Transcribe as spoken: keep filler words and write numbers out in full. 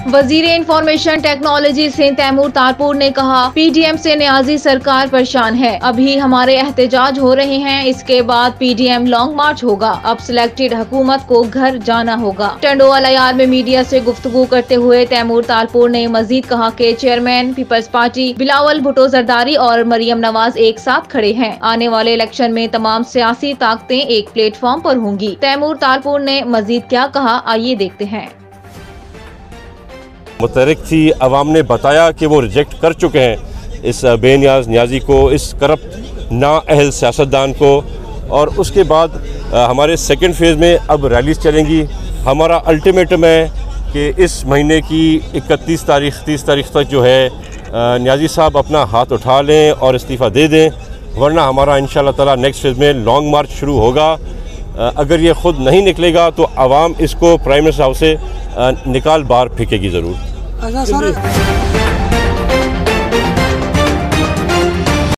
वजीर information technology Sindh Taimur Tarpur ने कहा, पीडीएम से न्याजी सरकार परेशान है। अभी हमारे एहतजाज हो रहे हैं, इसके बाद पीडीएम लॉन्ग मार्च होगा। अब सिलेक्टेड हुकूमत को घर जाना होगा। टंडोआ लयार में मीडिया से गुफ्तगू करते हुए तैमूर तारपुर ने मजीद कहा कि चेयरमैन पीपल्स पार्टी बिलावल भुट्टो जरदारी और मरियम नवाज एक साथ खड़े हैं। आने वाले इलेक्शन में तमाम सियासी ताकतें एक प्लेटफॉर्म पर होंगी। तैमूर तारपुर ने मजीद क्या कहा, आइए देखते हैं। मुतहरिक थी, अवाम ने बताया कि वो रिजेक्ट कर चुके हैं इस बेनियाज न्याजी को, इस करप्ट नाअहल सियासतदान को। और उसके बाद हमारे सेकंड फेज़ में अब रैलीज चलेंगी। हमारा अल्टीमेटम है कि इस महीने की इकतीस तारीख तीस तारीख तक जो है न्याजी साहब अपना हाथ उठा लें और इस्तीफ़ा दे दें, वरना हमारा इंशाअल्लाह ताला नेक्स्ट फेज़ में लॉन्ग मार्च शुरू होगा। अगर ये ख़ुद नहीं निकलेगा तो आवाम इसको प्राइम मिनिस्टर हाउस से निकाल बाहर फेंकेगी ज़रूर।